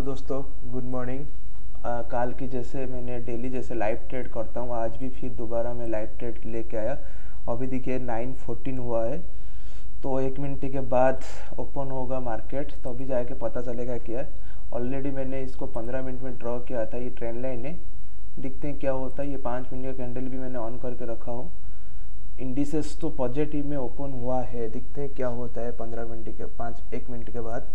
दोस्तों, good morning. काल की जैसे मैंने डेली जैसे लाइव ट्रेड करता हूँ, आज भी फिर दोबारा मैं लाइव ट्रेड लेके आया। अभी देखिए 9:14 हुआ है, तो 1 मिनट के बाद ओपन होगा मार्केट, तो अभी जाके पता चलेगा क्या है। ऑलरेडी मैंने इसको 15 मिनट में ड्रॉ किया था, ये ट्रेंड लाइन है। देखते हैं क्या होता है। ये 5 मिनट का कैंडल भी मैंने ऑन करके रखा हूँ। इंडिसेस तो पॉजिटिव में ओपन हुआ है, देखते हैं क्या होता है 15 मिनट के 1 मिनट के बाद।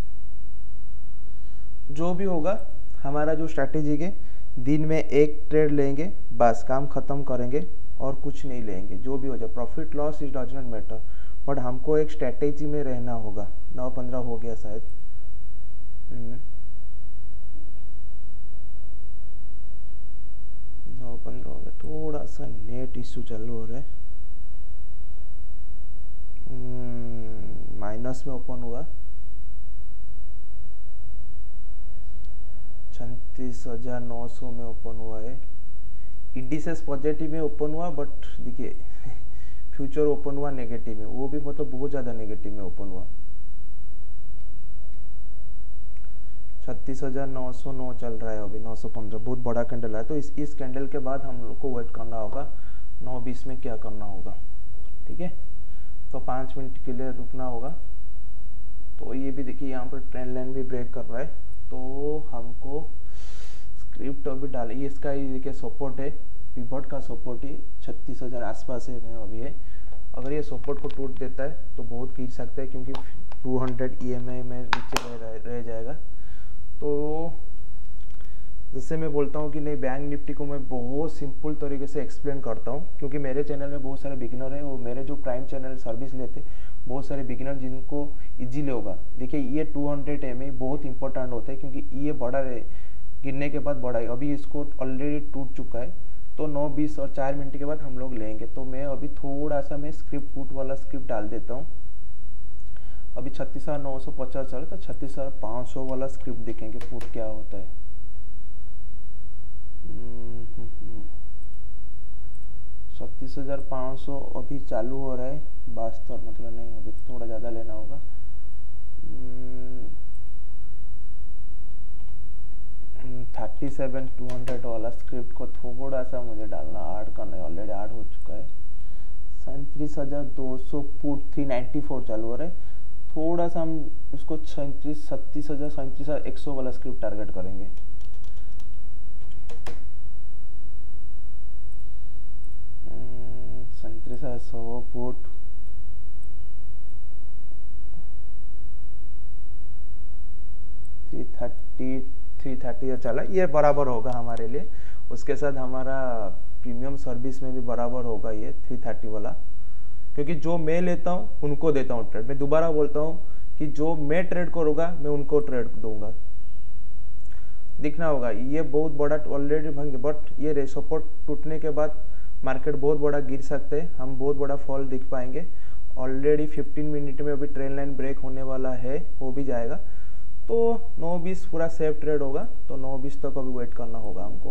जो भी होगा, हमारा जो स्ट्रैटेजी है, दिन में एक ट्रेड लेंगे, बस काम ख़त्म करेंगे और कुछ नहीं लेंगे। जो भी हो जाए, profit loss is does not matter, but हमको एक स्ट्रैटेजी में रहना होगा। 9:15 हो गया शायद। 9:15 हो गया। थोड़ा सा नेट इशू चालू हो रहा है। माइनस में ओपन हुआ, 36,900 में ओपन हुआ है। इंडिसेस पॉजिटिव में ओपन हुआ, बट देखिए फ्यूचर ओपन हुआ नेगेटिव में, वो भी मतलब बहुत ज़्यादा नेगेटिव में ओपन हुआ। 36,909 चल रहा है अभी, 915 बहुत बड़ा कैंडल है। तो इस कैंडल के बाद हम लोग को वेट करना होगा 9:20 में क्या करना होगा। ठीक है, तो 5 मिनट के लिए रुकना होगा। तो ये भी देखिए यहाँ पर ट्रेंड लाइन भी ब्रेक कर रहा है, तो हमको स्क्रिप्ट अभी डालिए। इसका ये देखिए सपोर्ट है, पिवट का सपोर्ट ही 36,000 आसपास है में अभी है। अगर ये सपोर्ट को टूट देता है तो बहुत गिर सकता है, क्योंकि 200 EMA में नीचे रह जाएगा। तो जैसे मैं बोलता हूँ कि नहीं, बैंक निफ्टी को मैं बहुत सिंपल तरीके से एक्सप्लेन करता हूँ, क्योंकि मेरे चैनल में बहुत सारे बिगिनर हैं। वो मेरे जो प्राइम चैनल सर्विस लेते, बहुत सारे बिगिनर जिनको इजीली होगा। देखिए ये 200 EMA बहुत इंपॉर्टेंट होता है, क्योंकि ये बड़ा रहे, गिरने के बाद बढ़ा है। अभी इसको ऑलरेडी टूट चुका है, तो 9:20 और 4 मिनट के बाद हम लोग लेंगे। तो मैं अभी थोड़ा सा मैं स्क्रिप्ट पुट वाला स्क्रिप्ट डाल देता हूँ। अभी 36,950 चल, तो 36,500 वाला स्क्रिप्ट देखेंगे पुट क्या होता है। 36,500 अभी चालू हो रहा है। वास्तव मतलब नहीं, अभी थोड़ा ज़्यादा लेना होगा। 37,200 वाला स्क्रिप्ट को थोड़ा सा मुझे डालना, ऐड करना है। ऑलरेडी ऐड हो चुका है। 37,200 पुट 394 चालू हो रहा है। थोड़ा सा हम इसको 37,100 वाला स्क्रिप्ट टारगेट करेंगे। पुट 330 चला, ये बराबर होगा हमारे लिए। उसके साथ हमारा प्रीमियम सर्विस में भी बराबर होगा ये 330 वाला, क्योंकि जो मैं लेता हूँ उनको देता हूँ ट्रेड। मैं दोबारा बोलता हूँ कि जो मैं ट्रेड करूँगा मैं उनको ट्रेड दूंगा। दिखना होगा ये बहुत बड़ा ऑलरेडी भंग, बट ये सपोर्ट टूटने के बाद मार्केट बहुत बड़ा गिर सकते हैं, हम बहुत बड़ा फॉल दिख पाएंगे। ऑलरेडी 15 मिनट में अभी ट्रेंड लाइन ब्रेक होने वाला है, हो भी जाएगा। तो 9:20 पूरा सेफ ट्रेड होगा, तो 9:20 तक अभी वेट करना होगा हमको।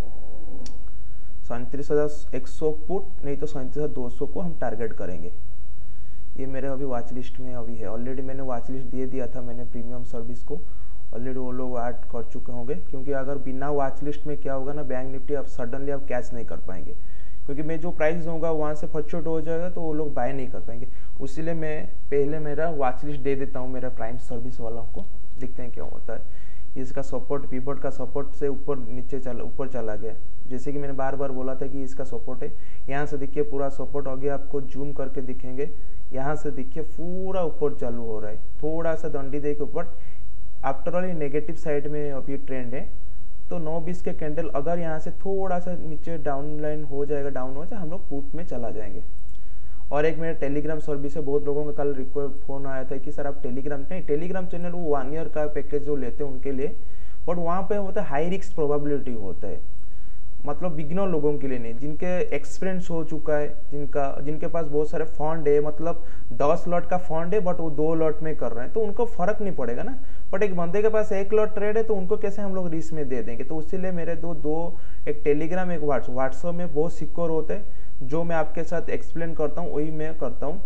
37,100 पुट, नहीं तो 37,200 को हम टारगेट करेंगे। ये मेरे अभी वॉच लिस्ट में अभी है। ऑलरेडी मैंने वॉच लिस्ट दे दिया था, मैंने प्रीमियम सर्विस को ऑलरेडी वो लोग ऐड कर चुके होंगे। क्योंकि अगर बिना वॉच लिस्ट में क्या होगा ना, बैंक निफ्टी आप सडनली आप कैच नहीं कर पाएंगे, क्योंकि मैं जो प्राइस दूंगा वहाँ से फ्लक्चुएट हो जाएगा, तो वो लोग बाय नहीं कर पाएंगे। उसीलिए मैं पहले मेरा वॉच लिस्ट दे देता हूँ मेरा प्राइम सर्विस वालों को। देखते हैं क्या होता है। इसका सपोर्ट पिवट का सपोर्ट से ऊपर चला गया। जैसे कि मैंने बार बार बोला था कि इसका सपोर्ट है। यहाँ से देखिए पूरा सपोर्ट हो गया, आपको जूम करके दिखेंगे। यहाँ से देखिए पूरा ऊपर चालू हो रहा है, थोड़ा सा दंडी दे के, बट आफ्टर ऑल ये नेगेटिव साइड में अभी ट्रेंड है। तो 9:20 के कैंडल अगर यहाँ से थोड़ा सा नीचे डाउन लाइन हो जाएगा, डाउन हो जाए, हम लोग पुट में चला जाएंगे। और एक मेरा टेलीग्राम सर्विस है, बहुत लोगों का कल फोन आया था कि सर आप टेलीग्राम चैनल वो 1 ईयर का पैकेज जो लेते हैं उनके लिए, बट वहाँ पे होता है हाई रिस्क प्रोबेबिलिटी होता है। मतलब बिगिनर लोगों के लिए नहीं, जिनके एक्सपीरियंस हो चुका है, जिनके पास बहुत सारे फंड है, मतलब 10 लॉट का फंड है बट वो 2 लॉट में कर रहे हैं, तो उनको फर्क नहीं पड़ेगा ना। बट एक बंदे के पास 1 लॉट ट्रेड है, तो उनको कैसे हम लोग रिस्क में दे देंगे। तो इसीलिए मेरे दो एक टेलीग्राम एक व्हाट्सएप में बहुत सिक्योर होते हैं। जो मैं आपके साथ एक्सप्लेन करता हूँ वही मैं करता हूँ।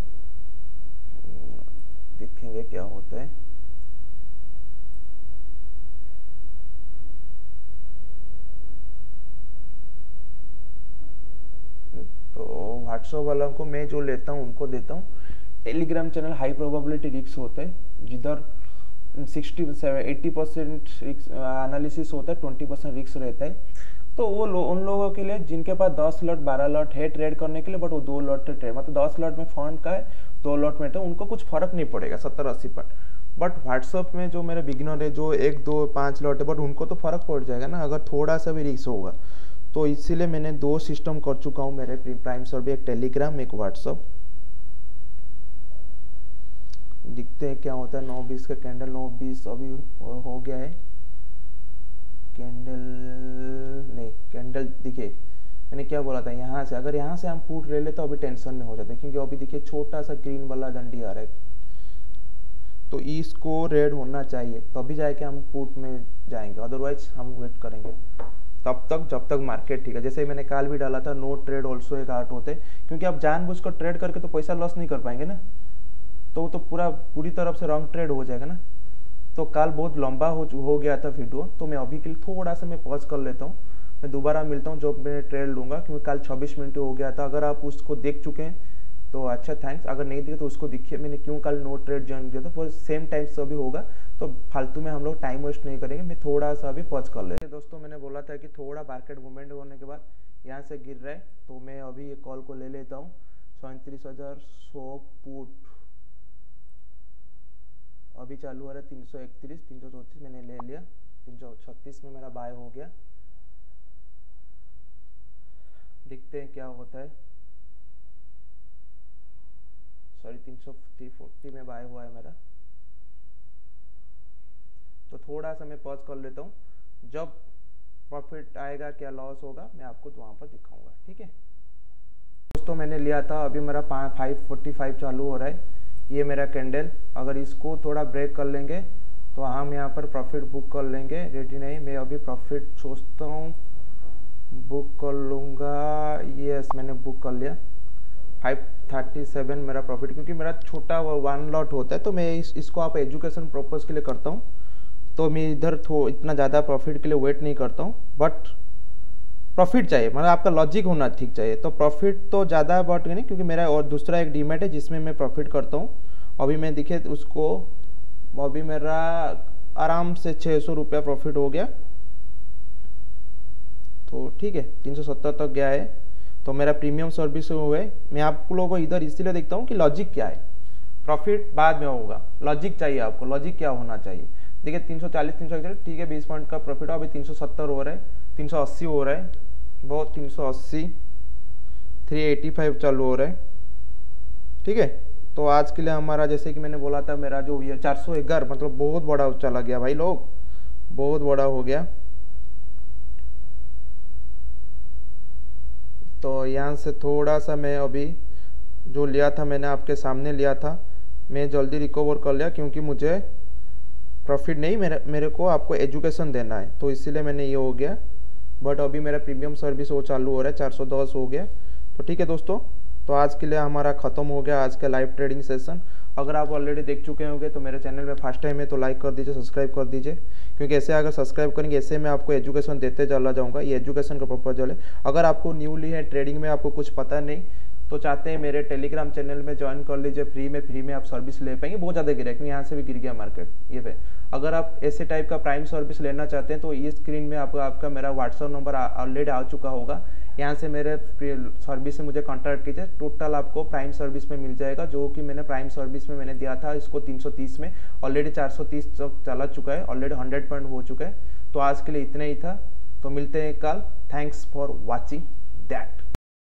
देखेंगे क्या होता है। व्हाट्सअप वालों को मैं जो लेता हूँ उनको देता हूँ। Telegram channel high probability risk होता है, जिधर 60-80% रिस्क एनालिसिस होता है, 20% रिस्क रहता है। तो वो उन लोगों के लिए जिनके पास 10 लॉट 12 लॉट है ट्रेड करने के लिए, बट वो 2 लॉट ट्रेड मतलब 10 लॉट में फंड का है, 2 लॉट में, तो उनको कुछ फर्क नहीं पड़ेगा 70-80%। बट व्हाट्सअप में जो मेरे बिगिनर है जो 1 2 5 लॉट है, बट उनको तो फर्क पड़ जाएगा ना अगर थोड़ा सा भी रिस्क होगा। तो इसीलिए मैंने 2 सिस्टम कर चुका हूँ मेरे प्राइम सर्वे, एक टेलीग्राम एक व्हाट्सअप। दिखते हैं क्या होता है। 9:20 का कैंडल, 9:20 अभी हो गया है। कैंडल नहीं, कैंडल देखिए मैंने क्या बोला था, यहाँ से अगर यहाँ से हम पुट ले ले तो अभी टेंशन में हो जाते हैं, क्योंकि अभी देखिए छोटा सा ग्रीन वाला डंडी आ रहा है, तो इसको रेड होना चाहिए तभी जाके हम पुट में जाएंगे, अदरवाइज हम वेट करेंगे तब तक जब तक मार्केट ठीक है। जैसे मैंने काल भी डाला था, नो ट्रेड ऑल्सो एक आर्ट होते हैं, क्योंकि आप जानबूझकर ट्रेड करके तो पैसा लॉस नहीं कर पाएंगे ना, तो वो तो पूरी तरफ से रॉन्ग ट्रेड हो जाएगा ना। तो कल बहुत लंबा हो गया था वीडियो, तो मैं अभी के लिए थोड़ा सा मैं पॉज कर लेता हूँ, मैं दोबारा मिलता हूँ जब मैं ट्रेड लूँगा, क्योंकि कल 26 मिनट हो गया था। अगर आप उसको देख चुके हैं तो अच्छा थैंक्स, अगर नहीं देखे तो उसको देखिए मैंने क्यों कल नो ट्रेड ज्वाइन किया था, वो सेम टाइम से अभी होगा, तो फालतू में हम लोग टाइम वेस्ट नहीं करेंगे। मैं थोड़ा सा अभी पॉज कर लेते दोस्तों। मैंने बोला था कि थोड़ा मार्केट मूवमेंट होने के बाद यहाँ से गिर रहा है, तो मैं अभी ये कॉल को ले लेता हूँ। 37,100 पुट अभी चालू हो रहा है, 331 334 मैंने ले लिया, 336 में मेरा बाय हो गया। देखते हैं क्या होता है। सॉरी 340 में बाय हुआ है मेरा, तो थोड़ा सा मैं पॉज कर लेता हूँ। जब प्रॉफिट आएगा क्या लॉस होगा मैं आपको वहां पर दिखाऊंगा, ठीक है दोस्तों। मैंने लिया था, अभी मेरा 545 चालू हो रहा है, ये मेरा कैंडल, अगर इसको थोड़ा ब्रेक कर लेंगे तो हम यहाँ पर प्रॉफिट बुक कर लेंगे। रेडी नहीं, मैं अभी प्रॉफिट सोचता हूँ बुक कर लूँगा। यस मैंने बुक कर लिया, 537 मेरा प्रॉफिट, क्योंकि मेरा छोटा 1 लॉट होता है, तो मैं इसको आप एजुकेशन पर्पज़ के लिए करता हूँ, तो मैं इधर इतना ज़्यादा प्रॉफिट के लिए वेट नहीं करता हूँ। बट प्रॉफिट चाहिए, मतलब आपका लॉजिक होना ठीक चाहिए, तो प्रॉफिट तो ज़्यादा बट नहीं, क्योंकि मेरा और दूसरा एक डीमेट है जिसमें मैं प्रॉफिट करता हूँ। अभी मैं दिखे उसको, अभी मेरा आराम से 600 रुपया प्रॉफिट हो गया, तो ठीक है 370 तक गया है, तो मेरा प्रीमियम सर्विस हुआ है। मैं आप लोगों को इधर इसीलिए देखता हूँ कि लॉजिक क्या है, प्रॉफिट बाद में होगा, लॉजिक चाहिए आपको, लॉजिक क्या होना चाहिए। देखिए 340 341 ठीक है, 20 पॉइंट का प्रॉफिट, अभी 370 हो रहा है, 380 हो रहा है, बहुत 380 385 चालू हो रहा है, ठीक है। तो आज के लिए हमारा जैसे कि मैंने बोला था, मेरा जो ये 411 मतलब बहुत बड़ा चला गया भाई लोग, बहुत बड़ा हो गया। तो यहाँ से थोड़ा सा मैं अभी जो लिया था मैंने आपके सामने लिया था, मैं जल्दी रिकवर कर लिया, क्योंकि मुझे प्रॉफिट नहीं, मेरे को आपको एजुकेशन देना है, तो इसीलिए मैंने ये हो गया। बट अभी मेरा प्रीमियम सर्विस वो चालू हो रहा है, 410 हो गया। तो ठीक है दोस्तों, तो आज के लिए हमारा ख़त्म हो गया आज का लाइव ट्रेडिंग सेशन। अगर आप ऑलरेडी देख चुके होंगे तो मेरे चैनल में फर्स्ट टाइम है तो लाइक कर दीजिए, सब्सक्राइब कर दीजिए, क्योंकि ऐसे अगर सब्सक्राइब करेंगे ऐसे मैं आपको एजुकेशन देते चला जाऊँगा। ये एजुकेशन का प्रपोजल है। अगर आपको न्यूली है ट्रेडिंग में, आपको कुछ पता नहीं, तो चाहते हैं मेरे टेलीग्राम चैनल में ज्वाइन कर लीजिए, फ्री में आप सर्विस ले पाएंगे। बहुत ज़्यादा गिरा है, क्योंकि यहाँ से भी गिर गया मार्केट ये पे। अगर आप ऐसे टाइप का प्राइम सर्विस लेना चाहते हैं तो ये स्क्रीन में आपका मेरा व्हाट्सअप नंबर ऑलरेडी आ चुका होगा, यहाँ से मेरे सर्विस से मुझे कॉन्टैक्ट कीजिए। टोटल आपको प्राइम सर्विस में मिल जाएगा, जो कि मैंने प्राइम सर्विस में मैंने दिया था इसको 330 में, ऑलरेडी 430 तक चला चुका है, ऑलरेडी 100 पॉइंट हो चुका है। तो आज के लिए इतना ही था, तो मिलते हैं कल। Thanks for watching that.